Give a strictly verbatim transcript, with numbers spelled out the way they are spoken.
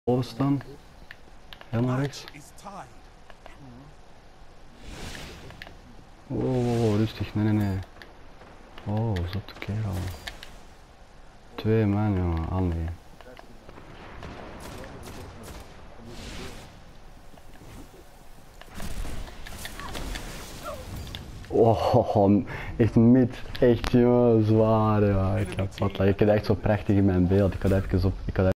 Boven staan. Helemaal rechts. Wow, wow, wow, rustig, nee, nee, nee. Oh, zotte kerel. Twee man, jongen, ah nee. Oh, echt mid, echt jongen, zwaar ja. Ik had, wat, ik had echt zo prachtig in mijn beeld. Ik had even op, ik had